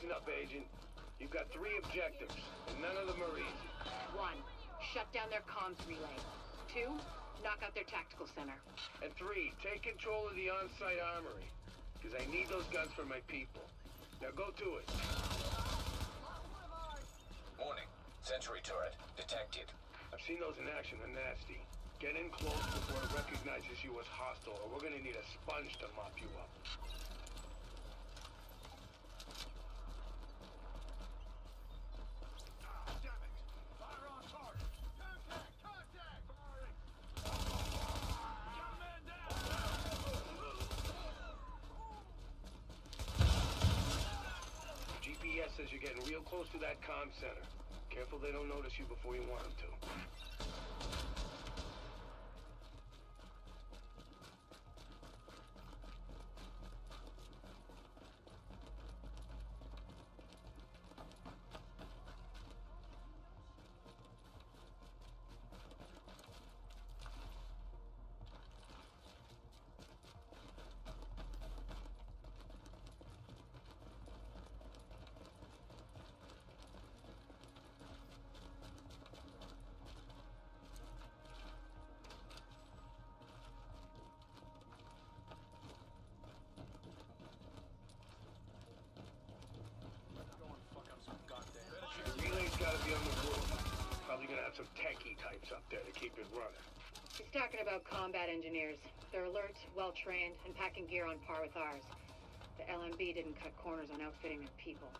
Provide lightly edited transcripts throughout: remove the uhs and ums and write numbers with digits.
Listen up, Agent. You've got 3 objectives, and none of them are easy. 1. Shut down their comms relay. 2. Knock out their tactical center. And 3. Take control of the on-site armory. Because I need those guns for my people. Now go to it. Warning. Sentry turret detected. I've seen those in action. They're nasty. Get in close before it recognizes you as hostile, or we're gonna need a sponge to mop you up. GPS says you're getting real close to that comm center. Careful they don't notice you before you want them to. The relay's gotta be on the roof. Probably gonna have some techie types up there to keep it running. He's talking about combat engineers. They're alert, well-trained, and packing gear on par with ours. The LMB didn't cut corners on outfitting their people.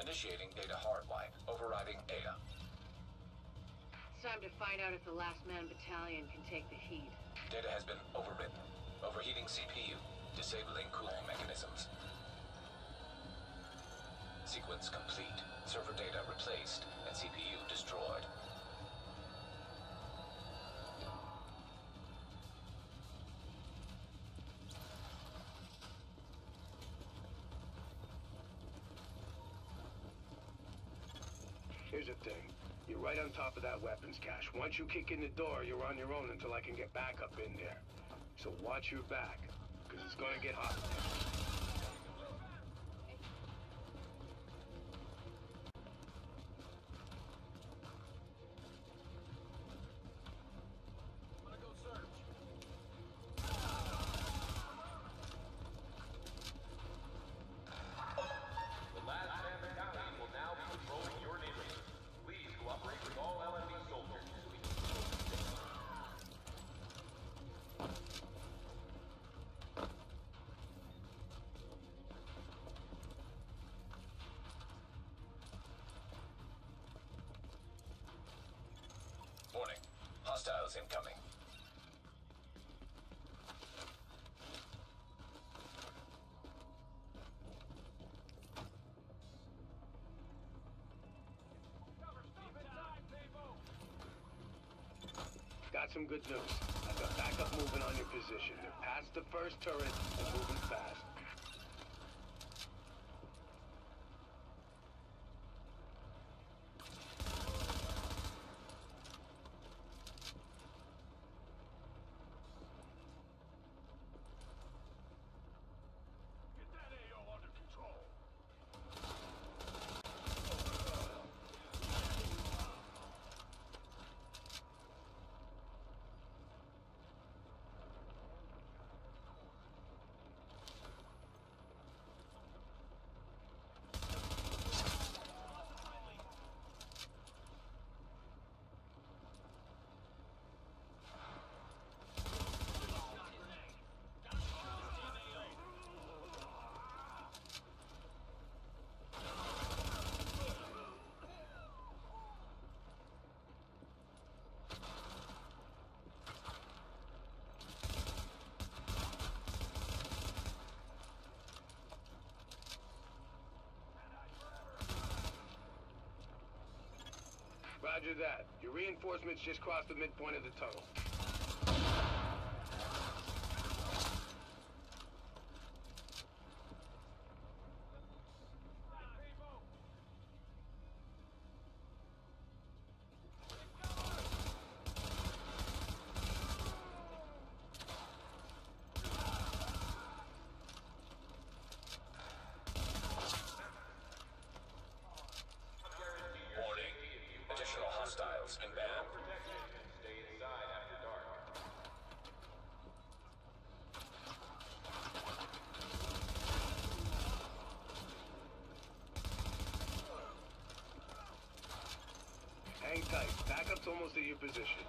Initiating data hardwipe. Overriding ADA. It's time to find out if the Last Man Battalion can take the heat. Data has been overridden. Overheating CPU. Disabling cooling mechanisms. Sequence complete. Server data replaced and CPU destroyed. Here's the thing. You're right on top of that weapons cache. Once you kick in the door, you're on your own until I can get back up in there. So watch your back, because it's gonna get hot. Warning. Hostiles incoming. Got some good news. I've got backup moving on your position. They're past the first turret and moving fast. Roger that. Your reinforcements just crossed the midpoint of the tunnel. Warning. Additional hostiles inbound. Hang tight. Backup's almost at your position.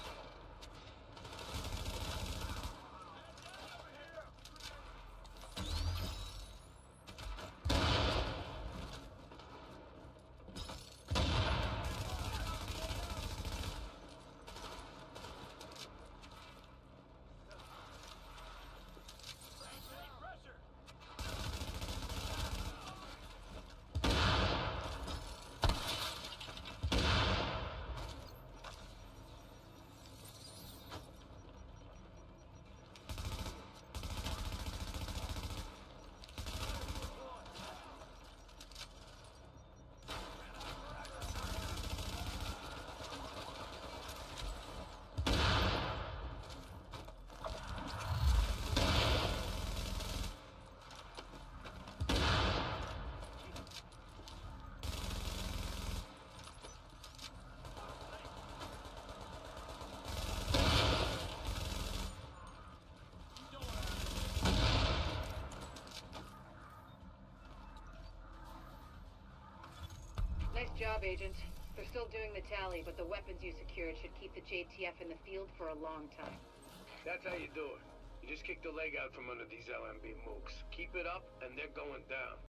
Nice job, Agent. They're still doing the tally, but the weapons you secured should keep the JTF in the field for a long time. That's how you do it. You just kick the leg out from under these LMB mooks. Keep it up, and they're going down.